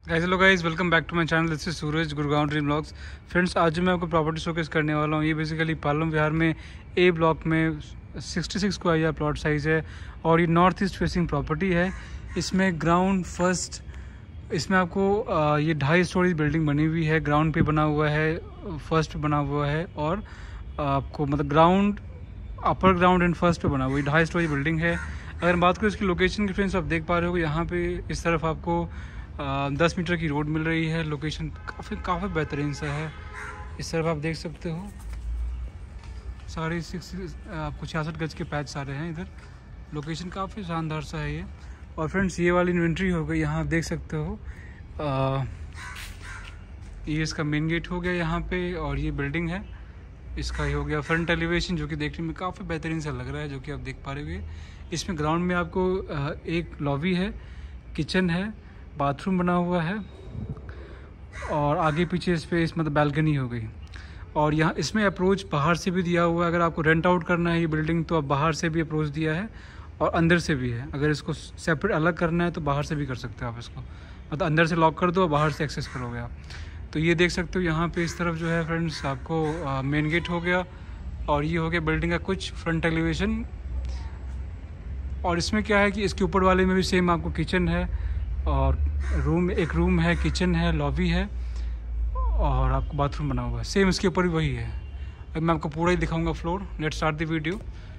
Hello guys, welcome back to my channel. This is Suraj, Gurgaon dream blogs. Friends, आज मैं आपको property showcase करने वाला हूँ। ये बेसिकली पालम विहार में ए ब्लॉक में 66 स्क्वायर प्लॉट साइज़ है और ये नॉर्थ ईस्ट फेसिंग प्रॉपर्टी है। इसमें ग्राउंड फर्स्ट, इसमें आपको ये 2.5 स्टोरी बिल्डिंग बनी हुई है। ग्राउंड पे बना हुआ है, फर्स्ट पे बना हुआ है और आपको मतलब ground, upper ground and first पे बना हुआ है। 2.5 स्टोरी बिल्डिंग है। अगर बात करें इसकी लोकेशन की, फ्रेंड्स आप देख पा रहे हो यहाँ पे इस तरफ आपको 10 मीटर की रोड मिल रही है। लोकेशन काफ़ी बेहतरीन सा है। इस तरफ आप देख सकते हो सारे आपको 66 गज के पैच सारे हैं इधर। लोकेशन काफ़ी शानदार सा है ये। और फ्रेंड्स, ये वाली इन्वेंट्री हो गई, यहाँ आप देख सकते हो ये इसका मेन गेट हो गया यहाँ पे। और ये बिल्डिंग है, इसका ही हो गया फ्रंट एलिवेशन, जो कि देखने में काफ़ी बेहतरीन सा लग रहा है, जो कि आप देख पा रहे हो। इसमें ग्राउंड में आपको एक लॉबी है, किचन है, बाथरूम बना हुआ है और आगे पीछे स्पेस मतलब बैल्कनी हो गई। और यहाँ इसमें अप्रोच बाहर से भी दिया हुआ है। अगर आपको रेंट आउट करना है ये बिल्डिंग तो आप बाहर से भी अप्रोच दिया है और अंदर से भी है। अगर इसको सेपरेट अलग करना है तो बाहर से भी कर सकते हो आप इसको, मतलब अंदर से लॉक कर दो और बाहर से एक्सेस करोगे आप। तो ये देख सकते हो यहाँ पे इस तरफ जो है फ्रेंड्स आपको मेन गेट हो गया और ये हो गया बिल्डिंग का कुछ फ्रंट एलिवेशन। और इसमें क्या है कि इसके ऊपर वाले में भी सेम आपको किचन है और एक रूम है, किचन है, लॉबी है और आपको बाथरूम बना हुआ है। सेम इसके ऊपर भी वही है। अब मैं आपको पूरा ही दिखाऊंगा floor. Let's start the video.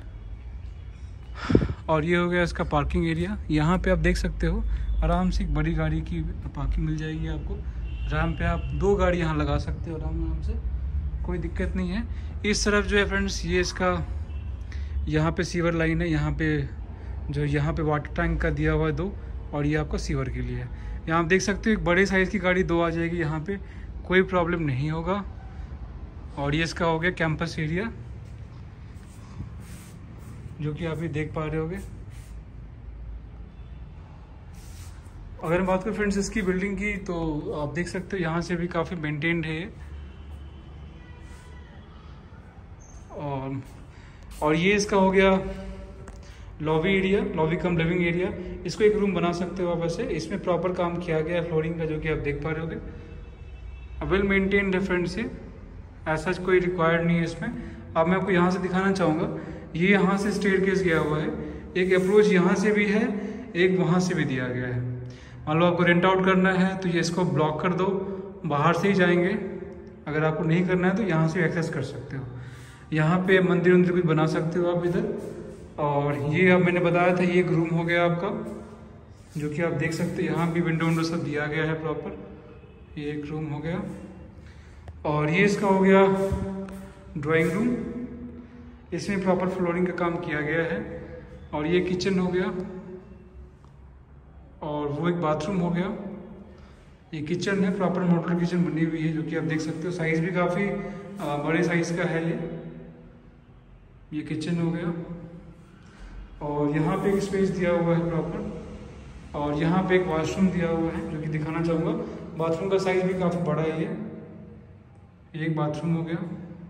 और ये हो गया इसका पार्किंग एरिया। यहाँ पे आप देख सकते हो आराम से एक बड़ी गाड़ी की पार्किंग मिल जाएगी आपको। आराम पे आप 2 गाड़ी यहाँ लगा सकते हो आराम से, कोई दिक्कत नहीं है। इस तरफ जो है फ्रेंड्स ये इसका यहाँ पे सीवर लाइन है। यहाँ पे जो यहाँ पे वाटर टैंक का दिया हुआ है 2 और ये आपका सीवर के लिए है। यहाँ आप देख सकते हो एक बड़े साइज़ की गाड़ी 2 आ जाएगी, यहाँ पे कोई प्रॉब्लम नहीं होगा। और ये इसका हो गया कैंपस एरिया, जो कि आप ये देख पा रहे होगे। अगर मैं बात करूँ फ्रेंड्स इसकी बिल्डिंग की, तो आप देख सकते हो यहाँ से भी काफ़ी मेंटेन्ड है। और ये इसका हो गया lobby area, lobby cum living area. इसको एक रूम बना सकते हो आप ऐसे। इसमें प्रॉपर काम किया गया है फ्लोरिंग का, जो कि आप देख पा रहे होगे। वेल मेंटेन्ड है फ्रेंड्स ये, ऐसा कोई रिक्वायर्ड नहीं है इसमें। अब मैं आपको यहाँ से दिखाना चाहूँगा, ये यहाँ से स्टेयरकेस गया हुआ है, एक अप्रोच यहाँ से भी है, एक वहाँ से भी दिया गया है। मान लो आपको रेंट आउट करना है तो ये इसको ब्लॉक कर दो, बाहर से ही जाएंगे। अगर आपको नहीं करना है तो यहाँ से एक्सेस कर सकते हो। यहाँ पे मंदिर वंदिर भी बना सकते हो आप इधर। और ये अब मैंने बताया था ये एक रूम हो गया आपका, जो कि आप देख सकते हैं। यहाँ भी विंडो सब दिया गया है प्रॉपर। ये एक रूम हो गया और ये इसका हो गया ड्राइंग रूम। इसमें प्रॉपर फ्लोरिंग का काम किया गया है। और ये किचन हो गया और वो एक बाथरूम हो गया। ये किचन है, प्रॉपर मॉडल किचन बनी हुई है, जो कि आप देख सकते हो। साइज़ भी काफ़ी बड़े साइज़ का है ये किचन हो गया। और यहाँ पे एक स्पेस दिया हुआ है प्रॉपर। और यहाँ पे एक वॉशरूम दिया हुआ है, जो कि दिखाना चाहूँगा। बाथरूम का साइज़ भी काफ़ी बड़ा है ये एक बाथरूम हो गया।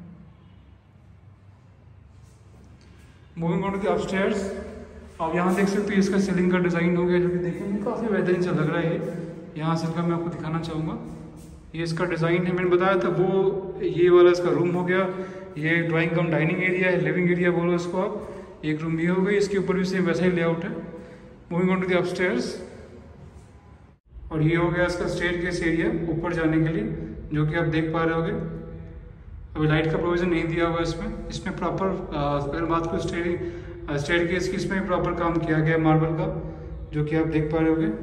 Moving on to the upstairs, आप यहाँ देख सकते हो इसका सीलिंग का डिज़ाइन हो गया, जो कि देखने में काफ़ी बेहतरीन सा लग रहा है ये। यहाँ से मैं आपको दिखाना चाहूँगा, ये इसका डिज़ाइन है। मैंने बताया था वो ये वाला इसका रूम हो गया। ये ड्राइंग कम डाइनिंग एरिया है, लिविंग एरिया बोलो इसको आप। एक रूम ये हो गई, इसके ऊपर भी सेम वैसा ही लेआउट है। Moving on to the upstairs, और ये हो गया इसका स्टेयरकेस एरिया ऊपर जाने के लिए, जो कि आप देख पा रहे होगे। अभी लाइट का प्रोविजन नहीं दिया हुआ इसमें। इसमें प्रॉपर अगर बात करूँ स्टेयरकेस की, इसमें प्रॉपर काम किया गया है मार्बल का, जो कि आप देख पा रहे होगे।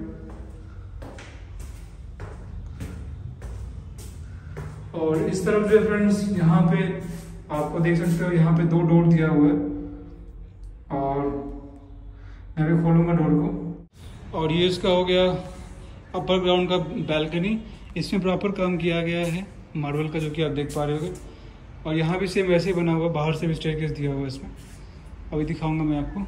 और इस तरफ जो है फ्रेंड्स, यहाँ पे आपको देख सकते हो यहाँ पे 2 डोर दिया हुआ है। और मैं भी खोलूँगा डोर को। और ये इसका हो गया अपर ग्राउंड का बैल्कनी। इसमें प्रॉपर काम किया गया है मार्बल का, जो कि आप देख पा रहे होगे। और यहाँ भी सेम वैसे ही बना हुआ, बाहर से भी स्टेयरकेस दिया हुआ है इसमें। अभी दिखाऊंगा मैं आपको।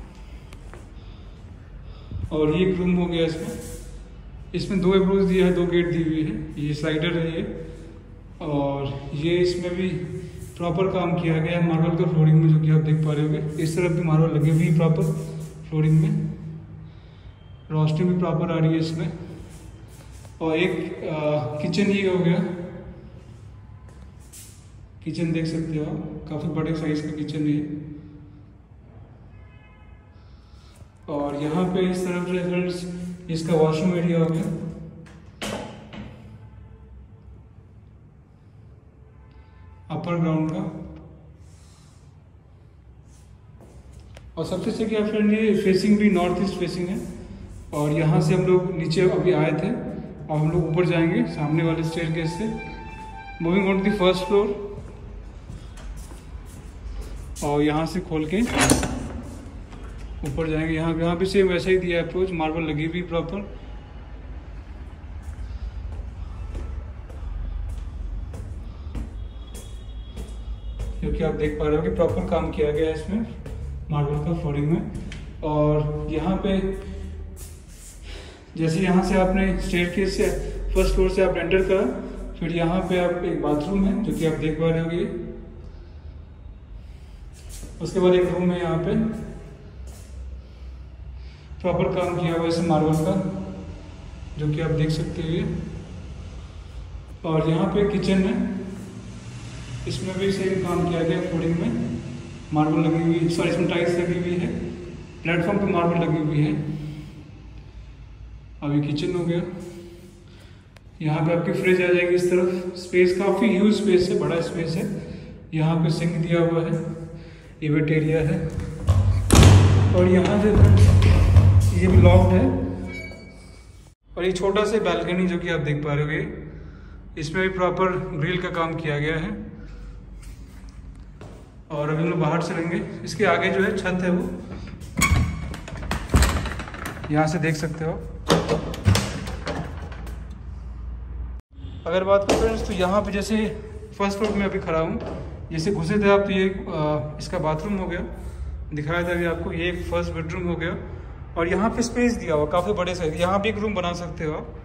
और ये एक रूम हो गया इसमें 2 अप्रोच दिया है, 2 गेट दी हुई है। ये स्लाइडर है ये। और ये इसमें भी प्रॉपर काम किया गया है मार्बल का फ्लोरिंग में, जो कि आप देख पा रहे होगे। इस तरफ भी मार्बल लगे हुई है प्रॉपर फ्लोरिंग में। रोशनी भी प्रॉपर आ रही है इसमें। और एक किचन ही हो गया। किचन देख सकते हो आप, काफ़ी बड़े साइज का किचन है। और यहाँ पे इस तरफ जो फ्रेंड्स इसका वॉशरूम एरिया हो गया। अपर ग्राउंड का। और सबसे अच्छी क्या फ्रेंड, ये फेसिंग भी नॉर्थ ईस्ट फेसिंग है। और यहाँ से हम लोग नीचे अभी आए थे और हम लोग ऊपर जाएंगे सामने वाले स्टेयरकेस से। Moving on to the first floor. और यहाँ से खोल के ऊपर जाएंगे। यहाँ पे सेम वैसा ही दिया है अप्रोच, मार्बल लगी हुई प्रॉपर। क्योंकि आप देख पा रहे हो कि प्रॉपर काम किया गया है इसमें मार्बल का फ्लोरिंग में। और यहाँ पे जैसे यहाँ से आपने स्टेयरकेस से फर्स्ट फ्लोर से आप एंटर करा, फिर यहाँ पे आप एक बाथरूम है जो कि आप देख पा रहे होगे। उसके बाद एक रूम है यहाँ पे, प्रॉपर काम किया हुआ है मार्बल का, जो कि आप देख सकते हो। और यहाँ पे किचन है, इसमें भी सेम काम किया गया फ्लोरिंग में। मार्बल लगी हुई, सॉरी इसमें टाइल्स लगी हुई है। प्लेटफॉर्म पे मार्बल लगी हुई है। अभी किचन हो गया। यहाँ पे आपकी फ्रिज आ जाएगी इस तरफ। स्पेस काफ़ी ह्यूज स्पेस है, बड़ा स्पेस है। यहाँ पे सिंक दिया हुआ है, इवेंट एरिया है। और यहाँ से ये भी लॉक्ड है। और ये छोटा सा बैल्कनी जो कि आप देख पा रहे होगे, इसमें भी प्रॉपर ग्रिल का काम किया गया है। और अभी हम लोग बाहर से रहेंगे। इसके आगे जो है छत है, वो यहाँ से देख सकते हो। अगर बात करें फ्रेंड्स, तो यहाँ पे जैसे फर्स्ट फ्लोर में अभी खड़ा हूँ, जैसे घुसे थे आप तो ये इसका बाथरूम हो गया, दिखाया था अभी आपको। ये एक फर्स्ट बेडरूम हो गया। और यहाँ पे स्पेस दिया हुआ काफ़ी बड़े साइज, यहाँ पे एक रूम बना सकते हो आप,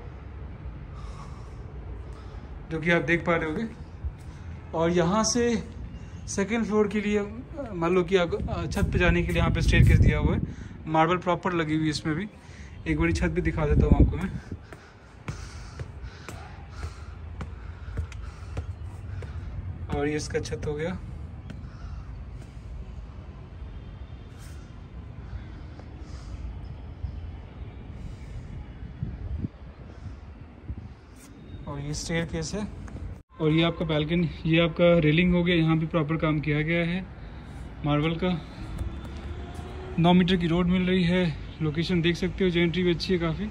जो कि आप देख पा रहे होगे। और यहाँ से सेकेंड फ्लोर के लिए मान लो कि छत पे जाने के लिए यहाँ पे स्टेयरकेस दिया हुआ है। मार्बल प्रॉपर लगी हुई है इसमें भी। एक बारी छत भी दिखा देता हूँ आपको मैं। और ये इसका छत हो गया। और ये स्टेयरकेस है। और ये आपका बैल्कनी, ये आपका रेलिंग हो गया। यहाँ भी प्रॉपर काम किया गया है मार्बल का। 9 मीटर की रोड मिल रही है। लोकेशन देख सकते हो, जेंट्री भी अच्छी है काफ़ी।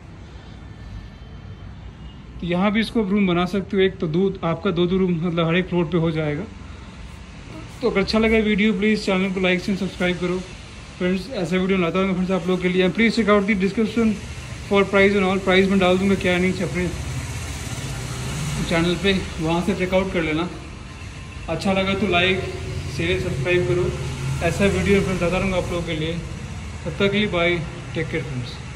तो यहाँ भी इसको रूम बना सकते हो। एक तो आपका दो रूम मतलब हर एक फ्लोर पे हो जाएगा। तो अगर अच्छा लगा वीडियो, प्लीज़ चैनल को लाइक एंड सब्सक्राइब करो फ्रेंड्स। ऐसा वीडियो लाता हूँ फ्रेंड्स आप लोगों के लिए। Please check out the description for price and all. Price में डाल दूँगा क्या नहीं अपने चैनल पे, वहाँ से चेकआउट कर लेना। अच्छा लगा तो लाइक शेयर सब्सक्राइब करो। ऐसा वीडियो फ्रेंड्स लाता रहूँगा आप लोगों के लिए। तब तक के लिए बाय, टेक केयर फ्रेंड्स।